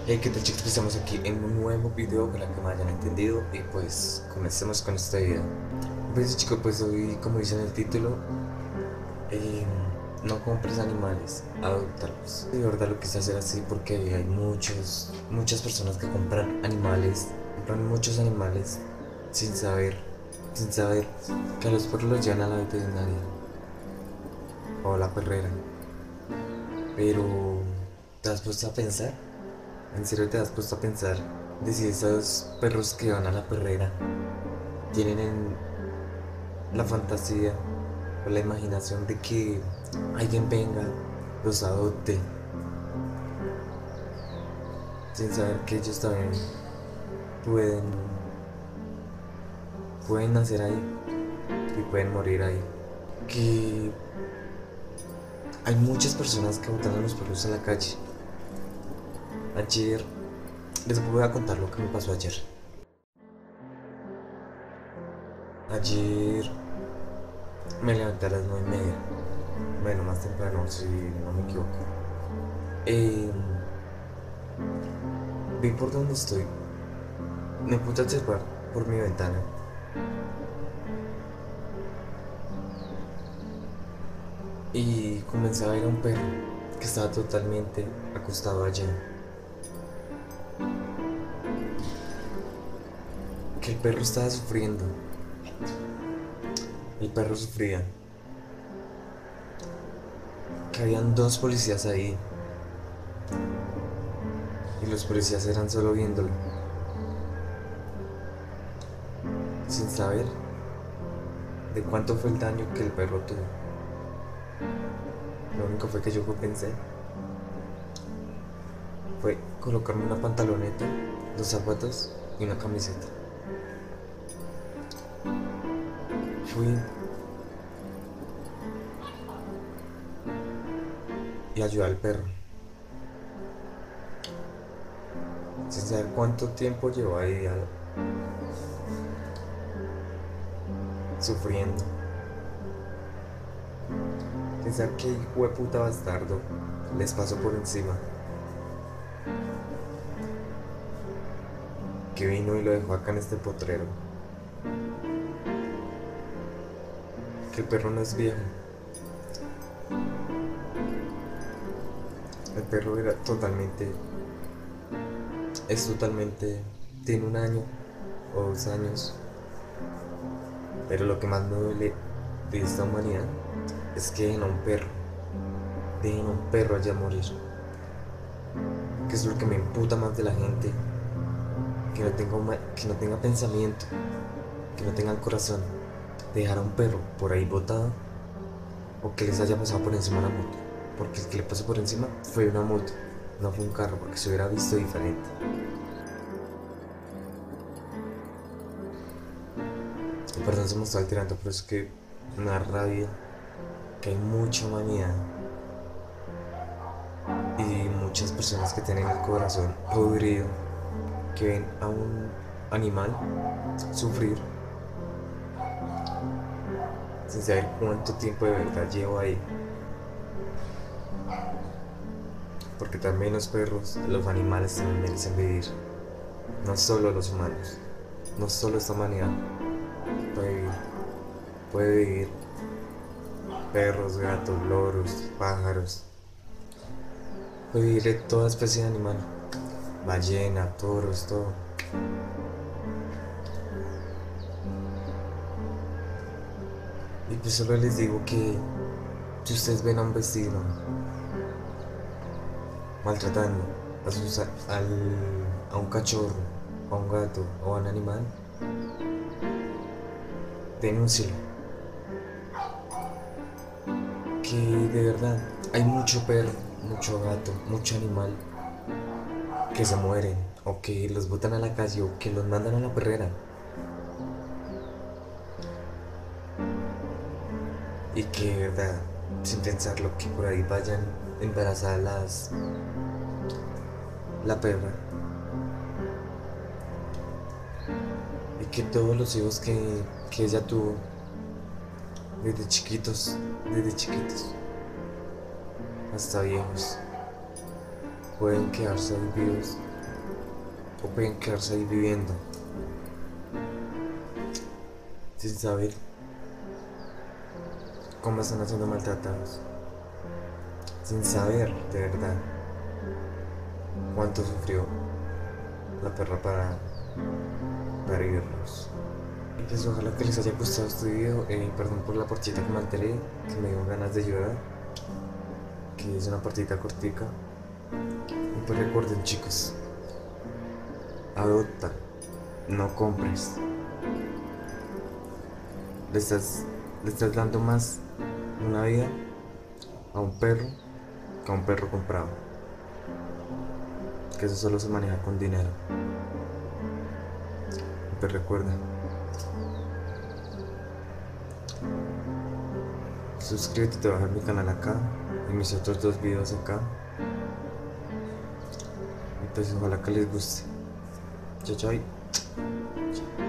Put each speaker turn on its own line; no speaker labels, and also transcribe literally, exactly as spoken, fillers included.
Hey, ¿qué tal, chicos? Pues estamos aquí en un nuevo video, para que me hayan entendido. Y pues comencemos con este video. Pues chicos, pues hoy, como dice en el título, eh, no compres animales, adoptarlos. De verdad lo quise hacer así porque hay muchos, muchas personas que compran animales, compran muchos animales sin saber, sin saber que a los perros los llevan a la veterinaria o a la perrera. Pero, ¿te has puesto a pensar? ¿En serio te has puesto a pensar de si esos perros que van a la perrera tienen en la fantasía o la imaginación de que alguien venga, los adopte, sin saber que ellos también pueden, pueden nacer ahí y pueden morir ahí? Que hay muchas personas que botan a los perros a la calle. Ayer, les voy a contar lo que me pasó ayer. Ayer me levanté a las nueve y media. Bueno, más temprano, si no me equivoco. Eh, vi por donde estoy. Me puse a observar por mi ventana. Y comencé a ver a un perro que estaba totalmente acostado allá. Que el perro estaba sufriendo. El perro sufría. Que habían dos policías ahí. Y los policías eran solo viéndolo, sin saber de cuánto fue el daño que el perro tuvo. Lo único fue que yo pensé fue colocarme una pantaloneta, dos zapatos y una camiseta. Fui y ayudé al perro, sin saber cuánto tiempo llevó ahí al- sufriendo, sin saber qué hijo de puta bastardo les pasó por encima, que vino y lo dejó acá en este potrero. Que el perro no es viejo. El perro era totalmente, es totalmente, tiene un año o dos años. Pero lo que más me duele de esta humanidad es que dejen a un perro, dejen a un perro allá a morir. Que es lo que me imputa más de la gente, que no tenga, uma- que no tenga pensamiento, que no tenga el corazón de dejar a un perro por ahí botado, o que les haya pasado por encima una moto. Porque el que le pasó por encima fue una moto, no fue un carro, porque se hubiera visto diferente. Y perdón, se me está alterando, pero es que una rabia, que hay mucha humanidad y muchas personas que tienen el corazón podrido, que ven a un animal sufrir sin saber cuánto tiempo de verdad llevo ahí. Porque también los perros, los animales también merecen vivir. No solo los humanos, no solo esta humanidad puede vivir. Puede vivir perros, gatos, loros, pájaros. Puede vivir toda especie de animal. Ballena, toros, todo. Y pues solo les digo que si ustedes ven a un vecino maltratando a, sus, al, a un cachorro, a un gato o a un animal, denúncielo. Que de verdad hay mucho perro, mucho gato, mucho animal que se mueren, o que los botan a la calle, o que los mandan a la perrera. Y que de verdad, sin pensarlo, que por ahí vayan embarazadas la perra. Y que todos los hijos que, que ella tuvo desde chiquitos, desde chiquitos hasta viejos, pueden quedarse vivos o pueden quedarse ahí viviendo sin saber cómo están siendo maltratados, sin saber de verdad cuánto sufrió la perra para, para vivirlos. Pues ojalá que les haya gustado este video, eh, perdón por la partita que me alteré, que me dio ganas de llorar, que es una partita cortica. Y pues recuerden, chicos, adopta, no compres. Le estás, le estás dando más una vida a un perro que a un perro comprado, que eso solo se maneja con dinero. Y pues recuerda, suscríbete, te voy a dejar mi canal acá y mis otros dos videos acá. Y pues ojalá que les guste. Chao, chao.